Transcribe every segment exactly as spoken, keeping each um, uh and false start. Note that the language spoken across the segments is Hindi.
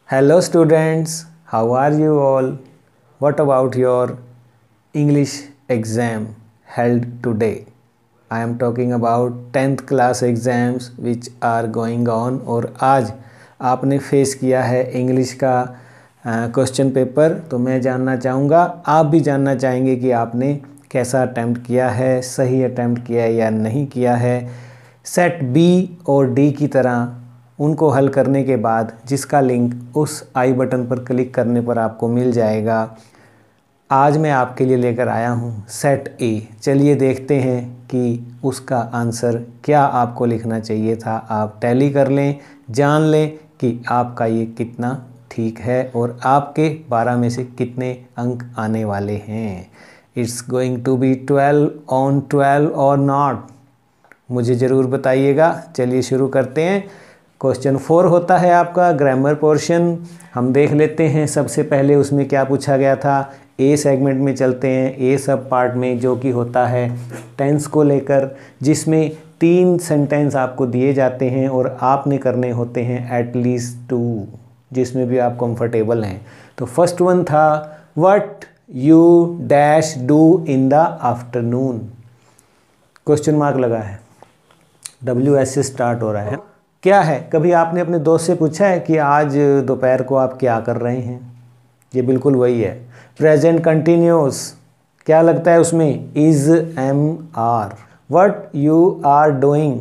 Hello students, how are you all? What about your English exam held today? I am talking about tenth class exams which are going on और आज आपने फेस किया है इंग्लिश का क्वेश्चन पेपर। तो मैं जानना चाहूँगा, आप भी जानना चाहेंगे कि आपने कैसा अटैम्प्ट किया है, सही अटैम्प्ट किया है या नहीं किया है। सेट बी और डी की तरह उनको हल करने के बाद जिसका लिंक उस आई बटन पर क्लिक करने पर आपको मिल जाएगा। आज मैं आपके लिए लेकर आया हूँ सेट ए। चलिए देखते हैं कि उसका आंसर क्या आपको लिखना चाहिए था। आप टैली कर लें, जान लें कि आपका ये कितना ठीक है और आपके बारह में से कितने अंक आने वाले हैं। It's going to be twelve on twelve और नॉट, मुझे ज़रूर बताइएगा। चलिए शुरू करते हैं। क्वेश्चन फोर होता है आपका ग्रामर पोर्शन। हम देख लेते हैं सबसे पहले उसमें क्या पूछा गया था। ए सेगमेंट में चलते हैं, ए सब पार्ट में, जो कि होता है टेंस को लेकर, जिसमें तीन सेंटेंस आपको दिए जाते हैं और आपने करने होते हैं एटलीस्ट टू, जिसमें भी आप कंफर्टेबल हैं। तो फर्स्ट वन था what you dash do in the afternoon. Question mark लगा है, डब्ल्यू एस से स्टार्ट हो रहा है। क्या है, कभी आपने अपने दोस्त से पूछा है कि आज दोपहर को आप क्या कर रहे हैं? ये बिल्कुल वही है। प्रेजेंट कंटिन्यूस, क्या लगता है उसमें? Is am are. What you are doing,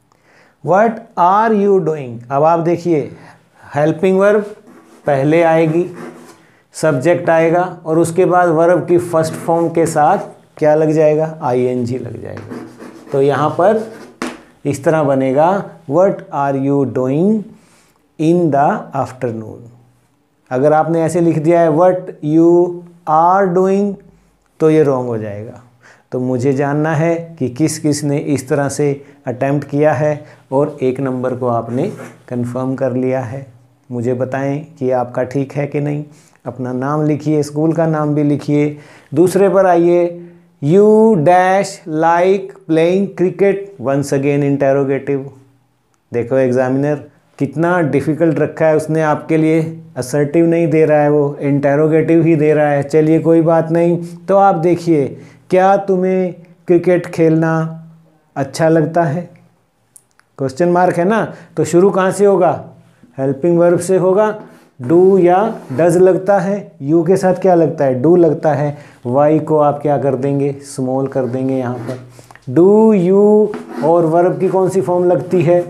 what are you doing. अब आप देखिए, हेल्पिंग वर्ब पहले आएगी, सब्जेक्ट आएगा और उसके बाद वर्ब की फर्स्ट फॉर्म के साथ क्या लग जाएगा? आई एन जी लग जाएगा। तो यहाँ पर इस तरह बनेगा what are you doing in the afternoon. अगर आपने ऐसे लिख दिया है व्हाट यू आर डूइंग तो ये रॉन्ग हो जाएगा। तो मुझे जानना है कि किस किस ने इस तरह से अटेम्प्ट किया है और एक नंबर को आपने कंफर्म कर लिया है। मुझे बताएं कि आपका ठीक है कि नहीं। अपना नाम लिखिए, स्कूल का नाम भी लिखिए। दूसरे पर आइए, you dash like playing cricket, once again interrogative. देखो एग्जामिनर कितना डिफ़िकल्ट रखा है उसने आपके लिए, असर्टिव नहीं दे रहा है, वो इंटेरोगेटिव ही दे रहा है। चलिए कोई बात नहीं। तो आप देखिए, क्या तुम्हें क्रिकेट खेलना अच्छा लगता है? क्वेश्चन मार्क है ना, तो शुरू कहाँ से होगा? हेल्पिंग वर्ब से होगा। डू या डज लगता है, यू के साथ क्या लगता है? डू लगता है। वाई को आप क्या कर देंगे? स्मॉल कर देंगे यहाँ पर। डू यू और वर्ब की कौन सी फॉर्म लगती है?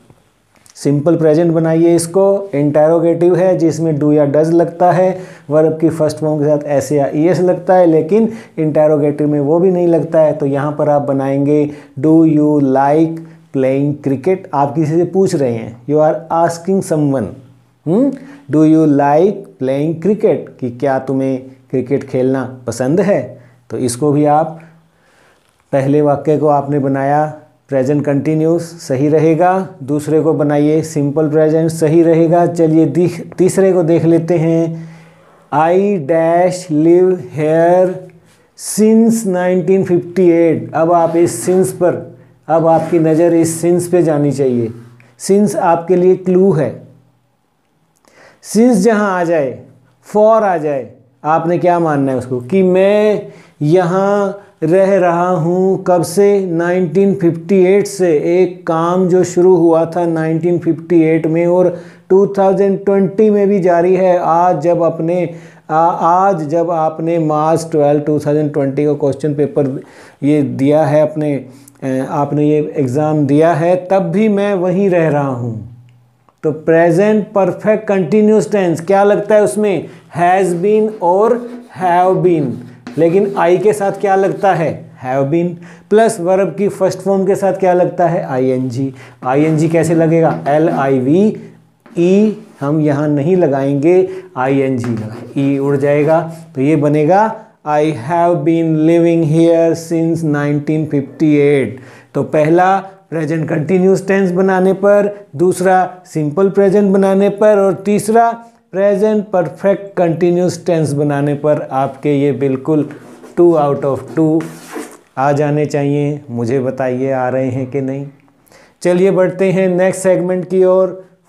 सिंपल प्रेजेंट बनाइए इसको। इंटेरोगेटिव है जिसमें डू या डज लगता है, वर्ब की फर्स्ट फॉर्म के साथ एस या ई एस लगता है, लेकिन इंटेरोगेटिव में वो भी नहीं लगता है। तो यहाँ पर आप बनाएंगे do you like playing cricket. आप किसी से पूछ रहे हैं, you are asking someone, do you like playing cricket, कि क्या तुम्हें क्रिकेट खेलना पसंद है। तो इसको भी आप, पहले वाक्य को आपने बनाया प्रेजेंट कंटिन्यूस, सही रहेगा। दूसरे को बनाइए सिंपल प्रेजेंट, सही रहेगा। चलिए दिख तीसरे को देख लेते हैं। I dash live here since nineteen fifty eight. अब आप इस सिंस पर, अब आपकी नज़र इस सिंस पे जानी चाहिए। सिंस आपके लिए क्लू है। सिंस जहाँ आ जाए, फॉर आ जाए, आपने क्या मानना है उसको, कि मैं यहाँ रह रहा हूँ कब से? नाइनटीन फिफ्टी एट से। एक काम जो शुरू हुआ था नाइनटीन फिफ्टी एट में और टू थाउजेंड ट्वेंटी में भी जारी है। आज जब अपने आ, आज जब आपने March twelve two thousand twenty को क्वेश्चन पेपर ये दिया है, अपने आपने ये एग्ज़ाम दिया है, तब भी मैं वहीं रह रहा हूँ। तो प्रेजेंट परफेक्ट कंटिन्यूस टेंस क्या लगता है उसमें? हैज़ बीन और हैव बीन, लेकिन आई के साथ क्या लगता है? Have been. प्लस वर्ब की फर्स्ट फॉर्म के साथ क्या लगता है? I N G. I N G कैसे लगेगा? एल आई वी ई हम यहाँ नहीं लगाएंगे, आई एन जी लगाएंगे, ई उड़ जाएगा। तो ये बनेगा I have been living here since nineteen fifty eight. तो पहला प्रेजेंट कंटिन्यूस टेंस बनाने पर, दूसरा सिंपल प्रेजेंट बनाने पर और तीसरा प्रेजेंट परफेक्ट कंटिन्यूस टेंस बनाने पर आपके ये बिल्कुल टू आउट ऑफ टू आ जाने चाहिए। मुझे बताइए आ रहे हैं कि नहीं। चलिए बढ़ते हैं नेक्स्ट सेगमेंट की ओर।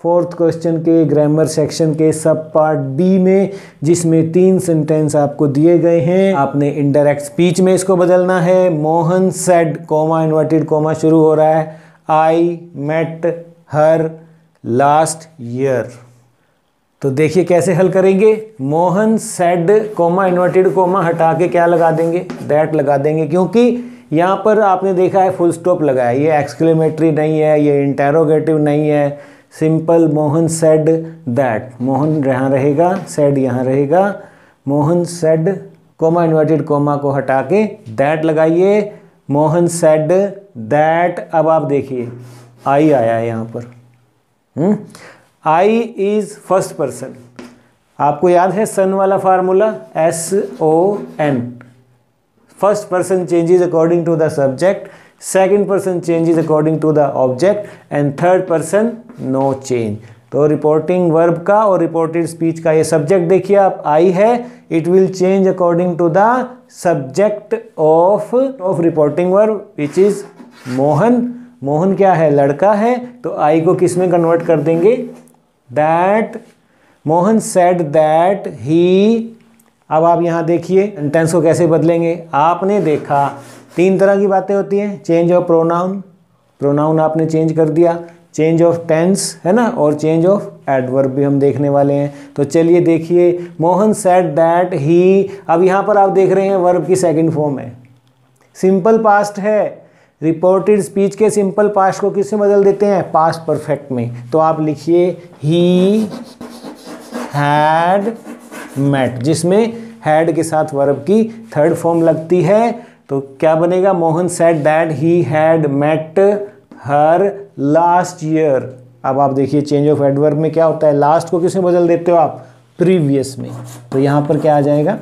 फोर्थ क्वेश्चन के ग्रामर सेक्शन के सब पार्ट बी में, जिसमें तीन सेंटेंस आपको दिए गए हैं। आपने इनडायरेक्ट स्पीच में इसको बदलना है। Mohan said, comma inverted comma शुरू हो रहा है, I met her last year. तो देखिए कैसे हल करेंगे। Mohan said comma inverted comma हटा के क्या लगा देंगे, दैट लगा देंगे, क्योंकि यहाँ पर आपने देखा है फुल स्टॉप लगाया, ये एक्सक्लेमेटरी नहीं है, ये इंटेरोगेटिव नहीं है, simple Mohan said that. Mohan यहाँ रहेगा, सेड यहाँ रहेगा, Mohan said comma inverted comma को हटा के दैट लगाइए, मोहन सेड दैट। अब आप देखिए आई आया है यहाँ पर, hmm I is first person. आपको याद है सन वाला फार्मूला, S O N, first person changes according to the subject, second person changes according to the object and third person no change. तो रिपोर्टिंग वर्ब का और रिपोर्टेड स्पीच का ये सब्जेक्ट देखिए आप, आई है, it will change according to the subject of of reporting verb which is Mohan. Mohan क्या है, लड़का है, तो आई को किस में कन्वर्ट कर देंगे, that. Mohan said that he. अब आप यहाँ देखिए सेंटेंस को कैसे बदलेंगे। आपने देखा तीन तरह की बातें होती हैं, चेंज ऑफ प्रोनाउन, प्रोनाउन आपने चेंज कर दिया, चेंज ऑफ टेंस है ना, और चेंज ऑफ एडवर्ब भी हम देखने वाले हैं। तो चलिए देखिए, मोहन सेड दैट ही। अब यहाँ पर आप देख रहे हैं वर्ब की सेकंड फॉर्म है, सिंपल पास्ट है। रिपोर्टेड स्पीच के सिंपल पास्ट को किससे बदल देते हैं, पास्ट परफेक्ट में। तो आप लिखिए ही हैड मेट, जिसमें हैड के साथ वर्ब की थर्ड फॉर्म लगती है। तो क्या बनेगा, Mohan said that he had met her last year. अब आप देखिए चेंज ऑफ एडवर्ब में क्या होता है, लास्ट को किसमें बदल देते हो आप, प्रीवियस में। तो यहाँ पर क्या आ जाएगा,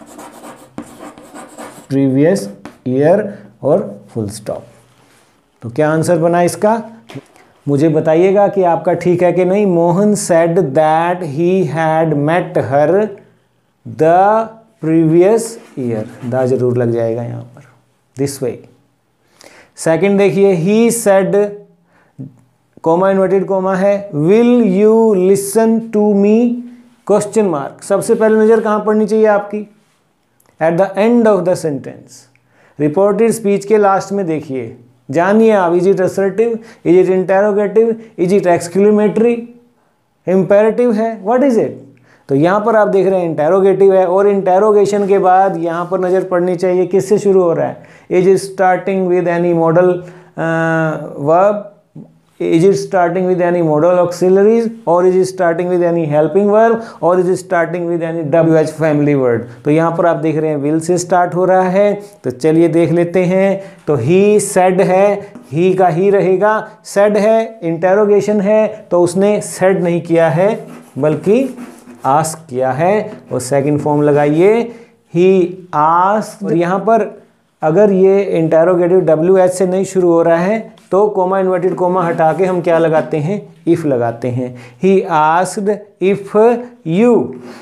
प्रीवियस ईयर और फुल स्टॉप। तो क्या आंसर बना इसका, मुझे बताइएगा कि आपका ठीक है कि नहीं। Mohan said that he had met her the previous year, the जरूर लग जाएगा यहाँ पर, दिस वे। सेकंड देखिए, he said comma inverted comma है, will you listen to me question mark. सबसे पहले नजर कहाँ पड़नी चाहिए आपकी, at the end of the sentence. Reported speech के लास्ट में देखिए, जानिए आप, is it assertive, is it interrogative, is it exclamatory, imperative है, व्हाट इज इट। तो यहाँ पर आप देख रहे हैं इंटेरोगेटिव है, और इंटेरोगेशन के बाद यहाँ पर नज़र पड़नी चाहिए किससे शुरू हो रहा है, is it starting with any modal verb, is it starting with any modal auxiliaries, और is it starting with any helping verb, और is it starting with any W H family word. तो यहाँ पर आप देख रहे हैं विल से स्टार्ट हो रहा है। तो चलिए देख लेते हैं। तो ही सेड है, ही का ही रहेगा, सेड है, इंटेरोगेशन है, तो उसने सेड नहीं किया है बल्कि आस्क किया है, और सेकंड फॉर्म लगाइए, ही आस्क्ड। और यहाँ पर अगर ये इंटेरोगेटिव डब्ल्यू एच से नहीं शुरू हो रहा है तो कोमा इन्वर्टेड कोमा हटा के हम क्या लगाते हैं, इफ लगाते हैं। He asked if you,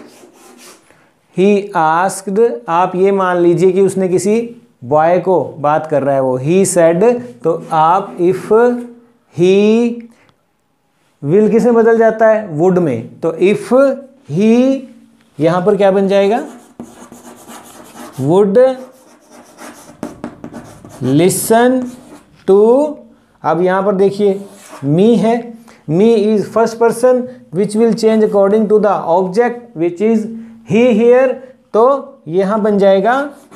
he asked, आप ये मान लीजिए कि उसने किसी बॉय को बात कर रहा है वो, ही सेड, तो आप इफ ही, विल किस में बदल जाता है, वुड में। तो इफ ही यहां पर क्या बन जाएगा, वुड लिसन टू। अब यहां पर देखिए मी है, me is first person which will change according to the object which is he here. तो यहां बन जाएगा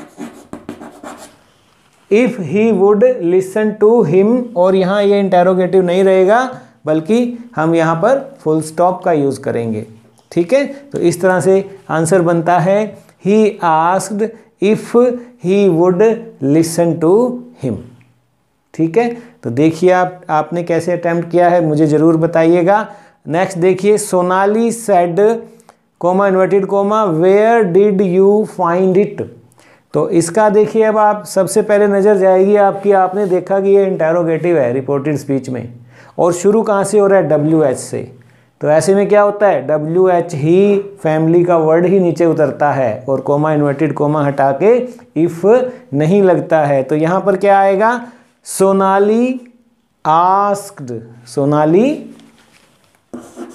if he would listen to him, और यहां ये इंटेरोगेटिव नहीं रहेगा बल्कि हम यहां पर फुल स्टॉप का यूज करेंगे। ठीक है, तो इस तरह से आंसर बनता है he asked if he would listen to him. ठीक है, तो देखिए आप आपने कैसे अटेम्प्ट किया है, मुझे ज़रूर बताइएगा। नेक्स्ट देखिए, Sonali said comma inverted comma where did you find it. तो इसका देखिए, अब आप सबसे पहले नज़र जाएगी आपकी, आपने देखा कि ये इंटेरोगेटिव है रिपोर्टेड स्पीच में, और शुरू कहाँ से हो रहा है, डब्ल्यू एच से। तो ऐसे में क्या होता है, डब्ल्यू एच ही फैमिली का वर्ड ही नीचे उतरता है, और कोमा इन्वर्टेड कोमा हटा के इफ नहीं लगता है। तो यहाँ पर क्या आएगा, सोनाली आस्क्ड, सोनाली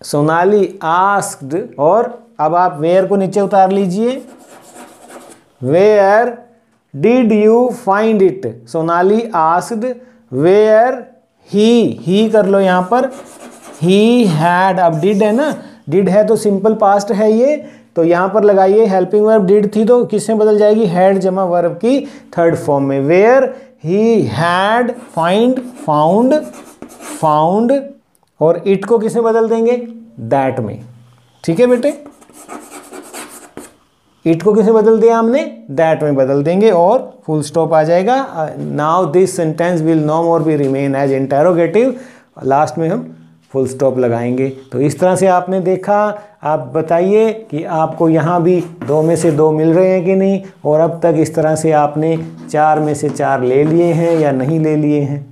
सोनाली आस्क्ड, और अब आप वेयर को नीचे उतार लीजिए, where did you find it. Sonali asked where he, he कर लो यहाँ पर, ही हैड, अब डिड है ना, डिड है तो सिंपल पास्ट है ये, तो यहाँ पर लगाइए हेल्पिंग वर्ब, डिड थी तो किससे बदल जाएगी, हैड जमा वर्ब की थर्ड फॉर्म में, where he had find, found, found, और इट को किससे बदल देंगे, दैट में। ठीक है बेटे, इट को किसे बदल दिया हमने, दैट में बदल देंगे और फुल स्टॉप आ जाएगा। Now this sentence will no more be remain as interrogative, last में हम फुल स्टॉप लगाएंगे। तो इस तरह से आपने देखा, आप बताइए कि आपको यहाँ भी दो में से दो मिल रहे हैं कि नहीं, और अब तक इस तरह से आपने चार में से चार ले लिए हैं या नहीं ले लिए हैं।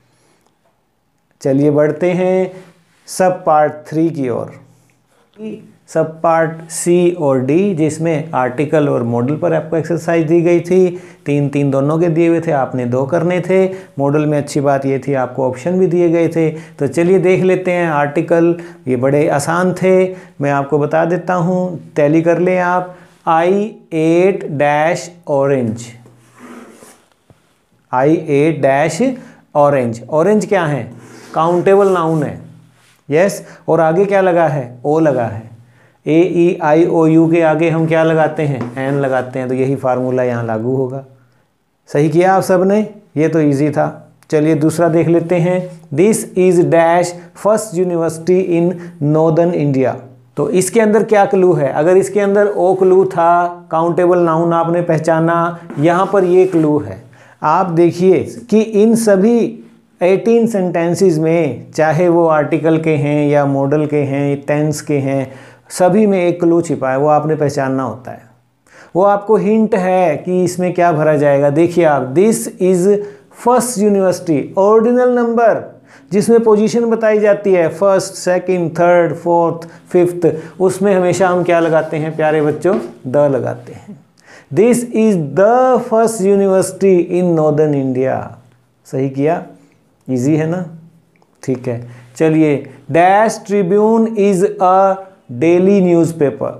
चलिए बढ़ते हैं सब पार्ट थ्री की ओर, सब पार्ट सी और डी, जिसमें आर्टिकल और मॉडल पर आपको एक्सरसाइज दी गई थी। तीन तीन दोनों के दिए हुए थे, आपने दो करने थे। मॉडल में अच्छी बात ये थी आपको ऑप्शन भी दिए गए थे। तो चलिए देख लेते हैं आर्टिकल, ये बड़े आसान थे, मैं आपको बता देता हूँ, टैली कर लें आप। I ate dash orange, I ate dash orange, orange क्या है, काउंटेबल नाउन है, यस। और आगे क्या लगा है, ओ लगा है, ए ई आई ओ यू के आगे हम क्या लगाते हैं, एन लगाते हैं, तो यही फार्मूला यहाँ लागू होगा। सही किया आप सब ने, ये तो इजी था। चलिए दूसरा देख लेते हैं। This is dash first university in northern India. तो इसके अंदर क्या क्लू है, अगर इसके अंदर ओ क्लू था, काउंटेबल नाउन आपने पहचाना, यहाँ पर ये क्लू है। आप देखिए कि इन सभी अठारह सेंटेंसेस में, चाहे वो आर्टिकल के हैं या मॉडल के हैं, टेंस के हैं, सभी में एक क्लू छिपा है, वो आपने पहचानना होता है। वो आपको हिंट है कि इसमें क्या भरा जाएगा। देखिए आप, this is first university, ordinal number जिसमें पोजीशन बताई जाती है, first, second, third, fourth, fifth, उसमें हमेशा हम क्या लगाते हैं प्यारे बच्चों, द लगाते हैं। This is the first university in northern India. सही किया, इजी है ना, ठीक है। चलिए, dash Tribune is a daily newspaper,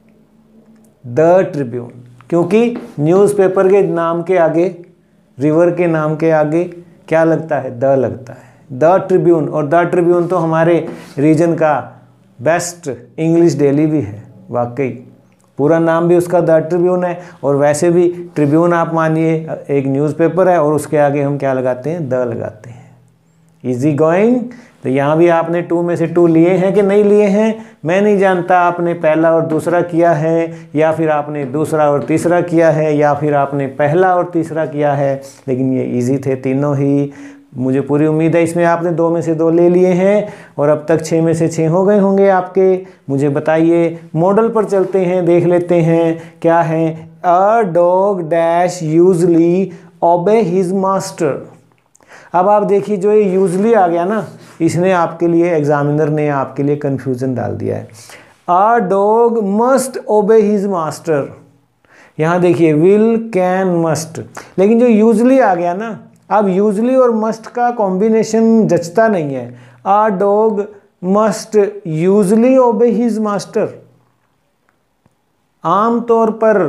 the Tribune, क्योंकि न्यूज़पेपर के नाम के आगे, रिवर के नाम के आगे क्या लगता है, द लगता है, द ट्रिब्यून। और द ट्रिब्यून तो हमारे रीजन का बेस्ट इंग्लिश डेली भी है, वाकई पूरा नाम भी उसका द ट्रिब्यून है। और वैसे भी ट्रिब्यून आप मानिए एक न्यूज़पेपर है, और उसके आगे हम क्या लगाते हैं, द लगाते हैं। Easy going. तो यहाँ भी आपने टू में से टू लिए हैं कि नहीं लिए हैं, मैं नहीं जानता। आपने पहला और दूसरा किया है, या फिर आपने दूसरा और तीसरा किया है, या फिर आपने पहला और तीसरा किया है, लेकिन ये इजी थे तीनों ही। मुझे पूरी उम्मीद है इसमें आपने दो में से दो ले लिए हैं, और अब तक छः में से छः हो गए होंगे आपके। मुझे बताइए, मॉडल पर चलते हैं, देख लेते हैं क्या है। A dog dash usually obey his master. अब आप देखिए, जो ये यूजली आ गया ना, इसने आपके लिए, एग्जामिनर ने आपके लिए कंफ्यूजन डाल दिया है। A dog must obey his master, यहाँ देखिए विल, कैन, मस्ट, लेकिन जो यूजली आ गया ना, अब यूजली और मस्ट का कॉम्बिनेशन जचता नहीं है। A dog must usually obey his master, आमतौर पर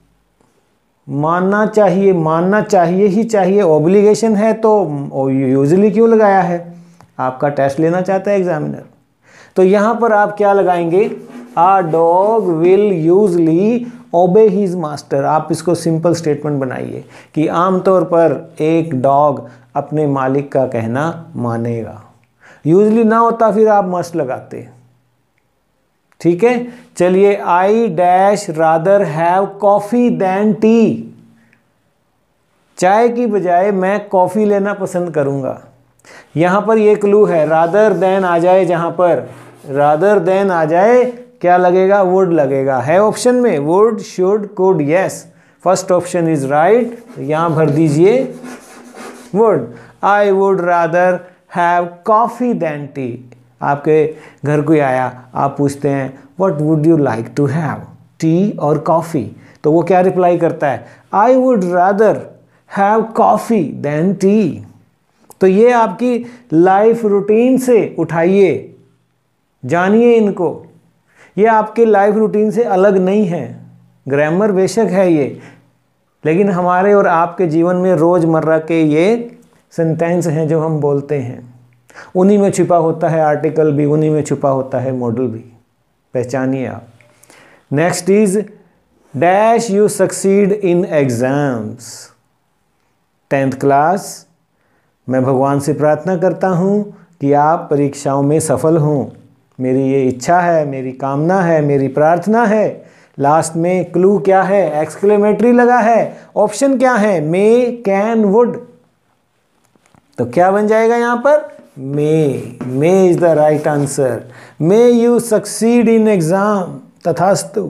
मानना चाहिए, मानना चाहिए ही चाहिए, ऑब्लिगेशन है, तो यूजली क्यों लगाया है, आपका टेस्ट लेना चाहता है एग्जामिनर। तो यहाँ पर आप क्या लगाएंगे, a dog will usually obey his master. आप इसको सिंपल स्टेटमेंट बनाइए कि आमतौर पर एक डॉग अपने मालिक का कहना मानेगा। यूजली ना होता फिर आप मस्ट लगाते, ठीक है। चलिए, I dash rather have coffee than tea. चाय की बजाय मैं कॉफी लेना पसंद करूंगा। यहां पर ये क्लू है, रादर देन आ जाए, जहां पर रादर देन आ जाए क्या लगेगा, वुड लगेगा। है ऑप्शन में would, should, could, yes, first option is right. यहां भर दीजिए would. I would rather have coffee than tea. आपके घर कोई आया, आप पूछते हैं what would you like to have, tea और कॉफ़ी, तो वो क्या रिप्लाई करता है, I would rather have coffee than tea. तो ये आपकी लाइफ रूटीन से उठाइए, जानिए इनको, ये आपके लाइफ रूटीन से अलग नहीं है। ग्रामर बेशक है ये, लेकिन हमारे और आपके जीवन में रोज़मर्रा के ये सेंटेंस हैं जो हम बोलते हैं। उन्हीं में छुपा होता है आर्टिकल भी, उन्हीं में छुपा होता है मॉडल भी। पहचानिए आप। Next is dash you succeed in exams. Tenth class, मैं भगवान से प्रार्थना करता हूँ कि आप परीक्षाओं में सफल हों। मेरी ये इच्छा है, मेरी कामना है, मेरी प्रार्थना है। लास्ट में क्लू क्या है? एक्सक्लेमेटरी लगा है। ऑप्शन क्या है? May, can, would. तो क्या बन जाएगा यहाँ पर? May. May is the right answer. May you succeed in exam. तथास्तु।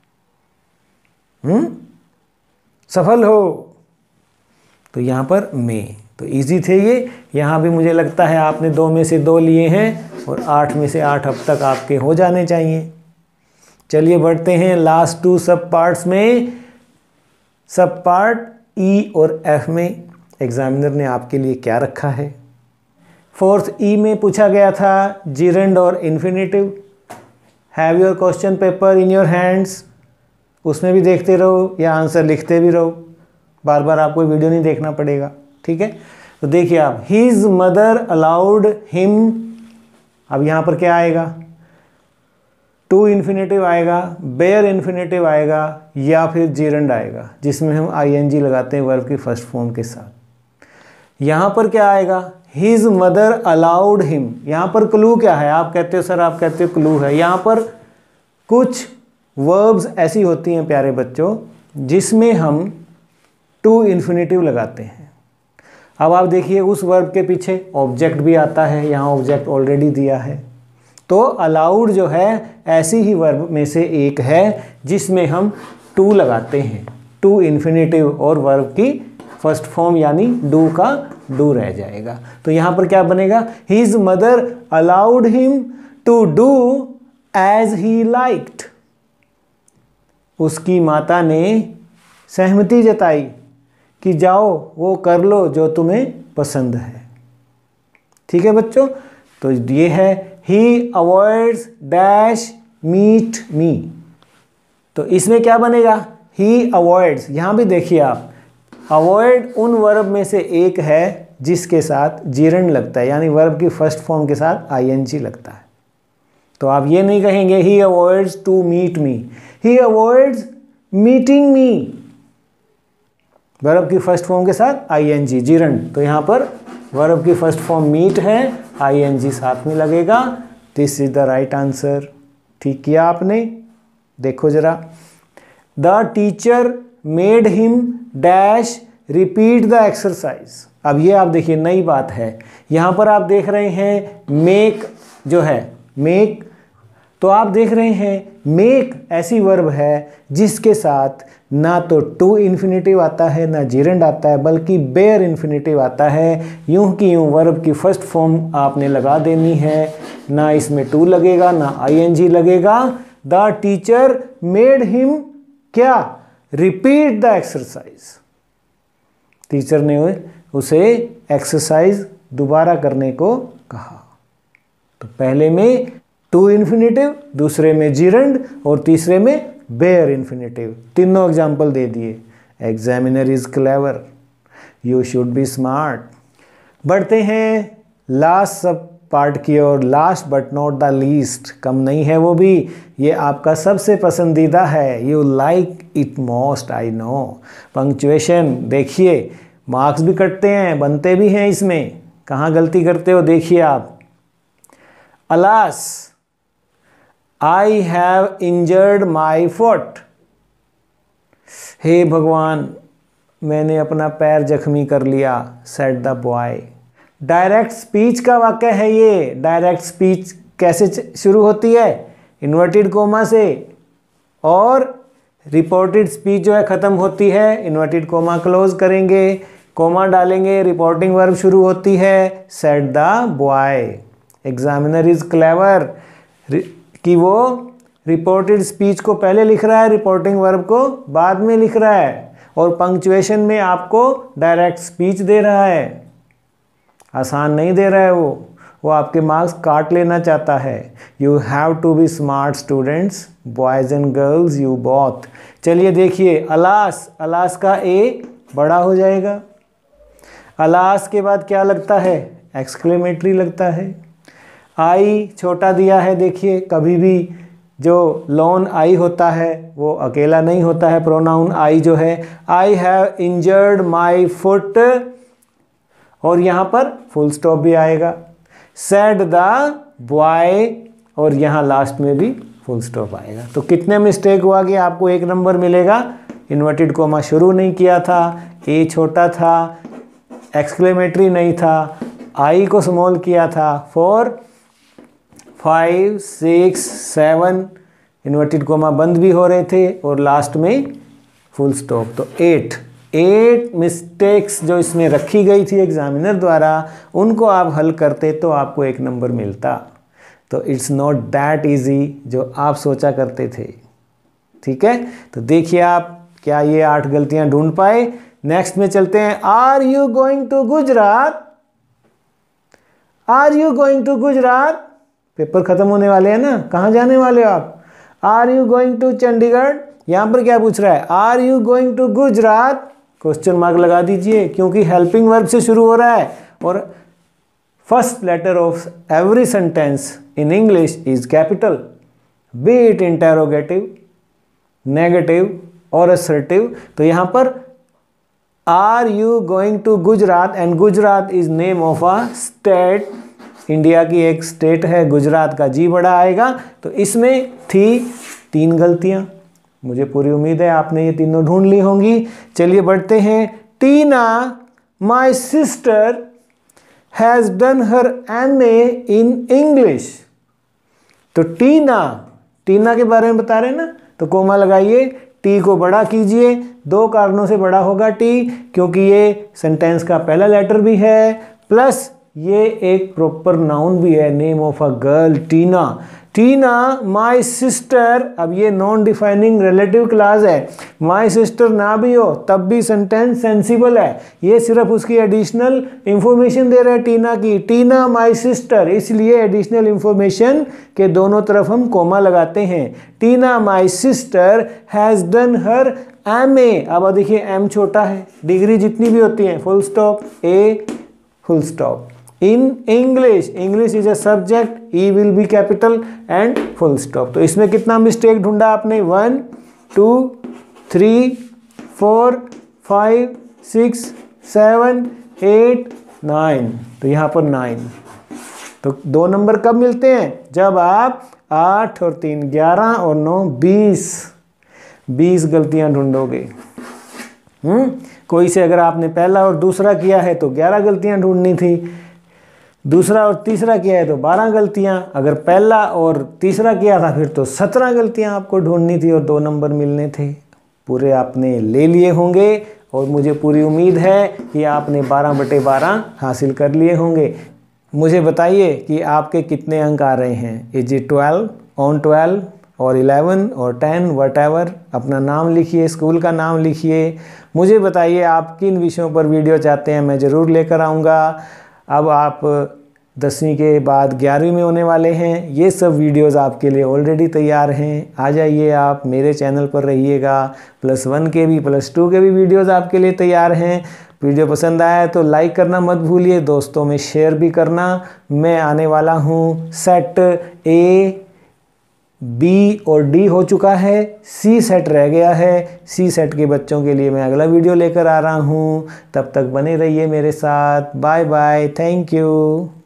हम्म सफल हो। तो यहाँ पर मे। तो इजी थे ये। यहाँ भी मुझे लगता है आपने दो में से दो लिए हैं और आठ में से आठ अब तक आपके हो जाने चाहिए। चलिए बढ़ते हैं लास्ट टू सब पार्ट्स में। सब पार्ट ई और एफ में एग्जामिनर ने आपके लिए क्या रखा है। फोर्थ ई में पूछा गया था जिरेंड और infinitive. Have your question paper in your hands. उसमें भी देखते रहो या आंसर लिखते भी रहो, बार बार आपको वीडियो नहीं देखना पड़ेगा, ठीक है। तो देखिए आप, हिज मदर अलाउड हिम। अब यहाँ पर क्या आएगा? टू इन्फिनेटिव आएगा, बेयर इन्फिनेटिव आएगा या फिर जिरेंड आएगा, जिसमें हम आईएनजी लगाते हैं वर्ब की फर्स्ट फॉर्म के साथ। यहाँ पर क्या आएगा? His mother allowed him. यहाँ पर क्लू क्या है? आप कहते हो सर, आप कहते हो क्लू है। यहाँ पर कुछ वर्ब्स ऐसी होती हैं प्यारे बच्चों जिसमें हम टू इन्फिनेटिव लगाते हैं। अब आप देखिए उस वर्ब के पीछे ऑब्जेक्ट भी आता है, यहाँ ऑब्जेक्ट ऑलरेडी दिया है। तो अलाउड जो है ऐसी ही वर्ब में से एक है जिसमें हम टू लगाते हैं, टू इन्फिनेटिव, और वर्ब की फर्स्ट फॉर्म यानी डू का डू रह जाएगा। तो यहाँ पर क्या बनेगा? His mother allowed him to do as he liked. उसकी माता ने सहमति जताई कि जाओ वो कर लो जो तुम्हें पसंद है। ठीक है बच्चों, तो ये है he avoids dash meet me. तो इसमें क्या बनेगा? He avoids. यहाँ भी देखिए आप, अवॉइड उन वर्ब में से एक है जिसके साथ जिरेंड लगता है, यानी वर्ब की फर्स्ट फॉर्म के साथ आईएनजी लगता है। तो आप ये नहीं कहेंगे he avoids to meet me, he avoids meeting me. Verb की फर्स्ट फॉर्म के साथ आईएनजी, जिरेंड। तो यहाँ पर वर्ब की फर्स्ट फॉर्म मीट है, आईएनजी साथ में लगेगा। This is the right answer. ठीक किया आपने। देखो जरा, the teacher made him dash repeat the exercise. अब ये आप देखिए नई बात है। यहाँ पर आप देख रहे हैं मेक जो है, मेक, तो आप देख रहे हैं मेक ऐसी वर्ब है जिसके साथ ना तो टू इन्फिनेटिव आता है ना जिरेंड आता है, बल्कि बेयर इन्फिनेटिव आता है। यूं कि यूं वर्ब की फर्स्ट फॉर्म आपने लगा देनी है, ना इसमें टू लगेगा ना आईएनजी लगेगा। द टीचर मेड हिम क्या? Repeat the exercise. टीचर ने उसे एक्सरसाइज दोबारा करने को कहा। तो पहले में टू इन्फिनेटिव, दूसरे में जिरेंड और तीसरे में बेयर इन्फिनेटिव। तीनों एग्जाम्पल दे दिए। Examiner is clever, you should be smart. बढ़ते हैं लास्ट सब पार्ट की ओर। Last but not the least, कम नहीं है वो भी, ये आपका सबसे पसंदीदा है। You like it most, I know. Punctuation देखिए, मार्क्स भी कटते हैं, बनते भी हैं इसमें। कहाँ गलती करते हो देखिए आप। Alas I have injured my foot. हे भगवान, मैंने अपना पैर जख्मी कर लिया, said the boy. Direct speech का वाक्य है ये। डायरेक्ट स्पीच कैसे शुरू होती है? इन्वर्टेड कोमा से, और रिपोर्टेड स्पीच जो है ख़त्म होती है, इन्वर्टेड कोमा क्लोज करेंगे, कोमा डालेंगे, रिपोर्टिंग वर्ब शुरू होती है, said the boy. Examiner is clever कि वो रिपोर्टेड स्पीच को पहले लिख रहा है, रिपोर्टिंग वर्ब को बाद में लिख रहा है, और पंक्चुएशन में आपको डायरेक्ट स्पीच दे रहा है। आसान नहीं दे रहा है वो, वो आपके मार्क्स काट लेना चाहता है। You have to be smart students, boys and girls you both. चलिए देखिए, अलास, अलास का ए बड़ा हो जाएगा। अलास के बाद क्या लगता है? एक्सक्लेमेटरी लगता है। आई छोटा दिया है, देखिए कभी भी जो लॉन आई होता है वो अकेला नहीं होता है, प्रोनाउन आई जो है। I have injured my foot, और यहाँ पर फुल स्टॉप भी आएगा। सेड द बॉय, और यहाँ लास्ट में भी फुल स्टॉप आएगा। तो कितने मिस्टेक हुआ कि आपको एक नंबर मिलेगा? इन्वर्टेड कोमा शुरू नहीं किया था, ए छोटा था, एक्सक्लेमेटरी नहीं था, आई को स्मॉल किया था, four five six seven inverted comma बंद भी हो रहे थे, और लास्ट में फुल स्टॉप। तो एट एट मिस्टेक्स जो इसमें रखी गई थी एग्जामिनर द्वारा, उनको आप हल करते तो आपको एक नंबर मिलता। तो इट्स नॉट दैट इजी जो आप सोचा करते थे। ठीक है, तो देखिए आप क्या ये आठ गलतियां ढूंढ पाए? नेक्स्ट में चलते हैं। Are you going to Gujarat? Are you going to Gujarat? Paper खत्म होने वाले हैं ना, कहाँ जाने वाले हो आप? Are you going to Chandigarh? यहाँ पर क्या पूछ रहा है? Are you going to Gujarat? Question mark लगा दीजिए, क्योंकि हेल्पिंग वर्ब से शुरू हो रहा है, और first letter of every sentence in English is capital, be it interrogative, negative और असर्टिव। तो यहाँ पर are you going to Gujarat, and Gujarat is name of a state, India की एक स्टेट है, गुजरात का जी बड़ा आएगा। तो इसमें थी तीन गलतियां। मुझे पूरी उम्मीद है आपने ये तीनों ढूंढ ली होंगी। चलिए बढ़ते हैं। Tina my sister has done her M A in English. तो टीना, टीना के बारे में बता रहे हैं ना, तो कोमा लगाइए, टी को बड़ा कीजिए। दो कारणों से बड़ा होगा टी, क्योंकि ये सेंटेंस का पहला लेटर भी है, प्लस ये एक प्रॉपर नाउन भी है, name of a girl, Tina. Tina my sister, अब ये नॉन डिफाइनिंग रिलेटिव क्लास है, माय सिस्टर ना भी हो तब भी सेंटेंस सेंसिबल है। ये सिर्फ उसकी एडिशनल इंफॉर्मेशन दे रहा है टीना की, टीना माय सिस्टर, इसलिए एडिशनल इंफॉर्मेशन के दोनों तरफ हम कोमा लगाते हैं। Tina my sister has done her M A. अब देखिए एम छोटा है, डिग्री जितनी भी होती है, full stop, a full stop. In English, English is a subject, E will be capital and full stop। तो इसमें कितना मिस्टेक ढूंढा आपने? One two three four five six seven eight nine, तो यहाँ पर नाइन। तो दो नंबर कब मिलते हैं? जब आप आठ और तीन ग्यारह और नौ बीस बीस गलतियाँ ढूंढोगे। हम्म कोई से अगर आपने पहला और दूसरा किया है तो ग्यारह गलतियाँ ढूंढनी थी, दूसरा और तीसरा किया है तो बारह गलतियां, अगर पहला और तीसरा किया था फिर तो सत्रह गलतियां आपको ढूंढनी थी और दो नंबर मिलने थे। पूरे आपने ले लिए होंगे, और मुझे पूरी उम्मीद है कि आपने बारह बटे बारह हासिल कर लिए होंगे। मुझे बताइए कि आपके कितने अंक आ रहे हैं? Is it twelve, on twelve और इलेवन और टेन, वट एवर। अपना नाम लिखिए, स्कूल का नाम लिखिए। मुझे बताइए आप किन विषयों पर वीडियो चाहते हैं, मैं ज़रूर लेकर आऊँगा। अब आप दसवीं के बाद ग्यारहवीं में होने वाले हैं, ये सब वीडियोस आपके लिए ऑलरेडी तैयार हैं। आ जाइए, आप मेरे चैनल पर रहिएगा। प्लस वन के भी प्लस टू के भी वीडियोस आपके लिए तैयार हैं। वीडियो पसंद आया तो लाइक करना मत भूलिए, दोस्तों में शेयर भी करना। मैं आने वाला हूँ, सेट ए बी और डी हो चुका है, सी सेट रह गया है। सी सेट के बच्चों के लिए मैं अगला वीडियो लेकर आ रहा हूँ। तब तक बने रहिए मेरे साथ। Bye bye, thank you.